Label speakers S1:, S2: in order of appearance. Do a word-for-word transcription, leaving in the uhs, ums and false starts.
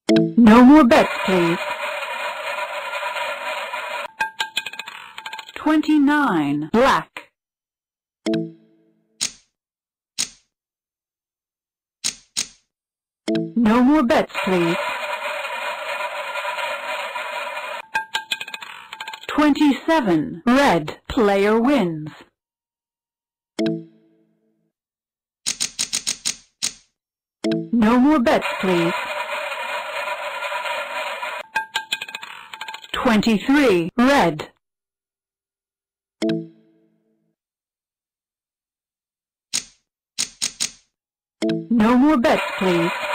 S1: No more bets, please. Twenty-nine. Black. No more bets, please. Twenty-seven. Red. Player wins. No more bets, please. Twenty-three. Red. No more bets, please.